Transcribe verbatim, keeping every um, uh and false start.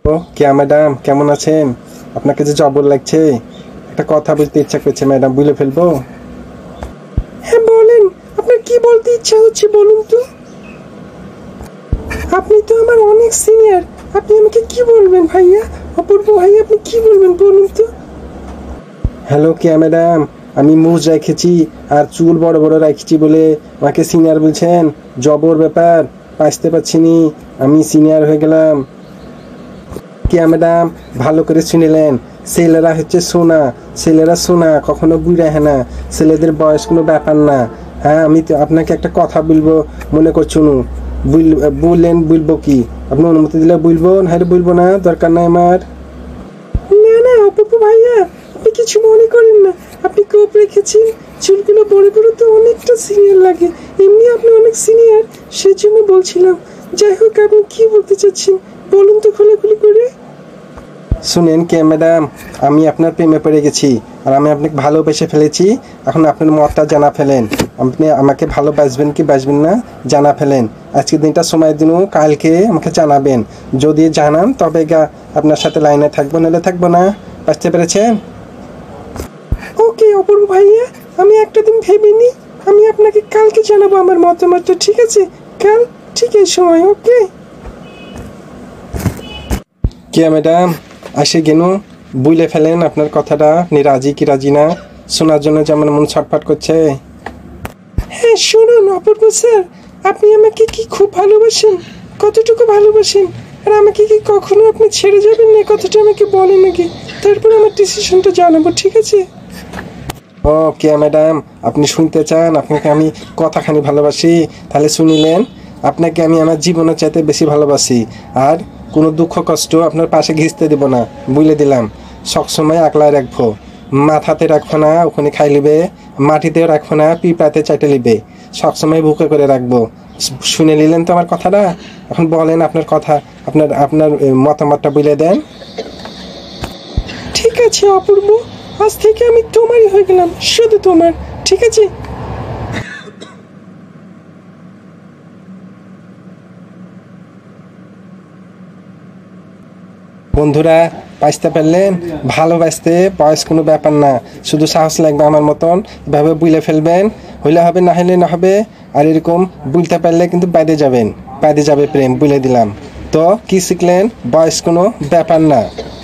ও কিয়া ম্যাডাম, কেমন আছেন? আপনাকে যে জবর লাগছে, একটা কথা বলতে ইচ্ছা করছে ম্যাডাম, বলে ফেলবো? হ্যাঁ বলেন, আপনার কি বলতে ইচ্ছা হচ্ছে বলুন তো। আপনি তো আমার অনেক সিনিয়র, আপনি আমাকে কি বলবেন ভাইয়া? অপূর্ব ভাইয়া, আপনি কি বলবেন বলুন তো। হ্যালো কিয়া ম্যাডাম, আমি মুজ রেখেছি আর চুল বড় বড় রেখেছি বলে আমাকে সিনিয়র বলছেন? জবর ব্যাপার, বাঁচতে পারছি নি, আমি সিনিয়র হয়ে গেলাম। কিয়া ম্যাডাম, ভালো করে শুনিলেন, ছেলেরা হচ্ছে সোনা, ছেলেরা সোনা, কখনো বুড়া হয় না, ছেলেদের বয়স কোনো ব্যাপার না। হ্যাঁ, আমি তো আপনাকে একটা কথা বলবো মনে করছুন, বললেন বলবো কি? আপনি অনুমতি দিলে বলবো, নাহলে বলবো না, দরকার নাই আমার। না না অপূর্ব ভাইয়া, আপনি কিছু মনে করেন না, আপনি কোপ রেখেছেন, চুলগুলো বড় বড় তো অনেকটা সিনিয়র লাগে, এমনি আপনি অনেক সিনিয়র, সেই জন্য বলছিলাম। যাই হোক, আপনি কি বলতে চাচ্ছেন বলুন তো খোলাখুলি করে। শুনেন কে ম্যাডাম, আমি আপনার প্রেমে পড়ে গেছি আর আমি আপনাকে ভালোবেসে ফেলেছি। এখন আপনার মতটা জানা ফেলেন, আপনি আমাকে ভালোবাসবেন কি বাসবেন না জানা ফেলেন। আজকের দিনটা সময় দিন, কালকে আমাকে জানাবেন। যদি জানান তবে গা আপনার সাথে লাইনে থাকবো, নাহলে থাকবো না। বুঝতে পেরেছেন? ওকে অপূর্ব ভাইয়া, আমি একটা দিন ভেবে নিই, আমি আপনাকে কালকে জানাবো আমার মতামতটা, ঠিক আছে? কাল ঠিক এই সময়, ওকে? কে ম্যাডাম, আসে গেল, বুঝলে ফেলেন আপনার কথাটা, আপনি রাজি কি রাজি না শোনার জন্য যে আমার মন ছটফট করছে। হ্যাঁ শুনুন অপূর্ব স্যার, আপনি আমাকে কি খুব ভালোবাসেন? কতটুকু ভালোবাসেন? আর আমাকে কি কখনো আপনি ছেড়ে যাবেন না, কথাটা আমাকে বলেন নাকি, তারপর আমার ডিসিশনটা জানাবো, ঠিক আছে? ও কে ম্যাডাম, আপনি শুনতে চান আপনাকে আমি কথাখানি ভালোবাসি? তাহলে শুনিলেন, আপনাকে আমি আমার জীবনের চাইতে বেশি ভালোবাসি। আর কোনো দুঃখ কষ্ট আপনার পাশে ঘিচতে দেব না, বুঝলে দিলাম। সবসময় একলাই রাখবো, মাথাতে রাখবো না, ওখানে খাই লিবে, মাটিতেও রাখবো না, পিঁপড়াতে চাটে লিবে, সবসময় বুকে করে রাখবো। শুনে নিলেন তো আমার কথাটা? এখন বলেন আপনার কথা, আপনার আপনার মতামতটা বলে দেন। ঠিক আছে অপূর্ব, আজ থেকে আমি তোমারই হয়ে গেলাম, শুধু তোমার, ঠিক আছে? বন্ধুরা, বাঁচতে পারলেন? ভালোবাসতে বয়স কোনো ব্যাপার না, শুধু সাহস লাগবে আমার মতন, এভাবে বুঝলে ফেলবেন, হইলে হবে না হলে না হবে। আর এরকম বুঝতে পারলে কিন্তু বাইরে যাবেন, বাইরে যাবে প্রেম, বুঝলে দিলাম। তো কি শিখলেন? বয়স কোনো ব্যাপার না।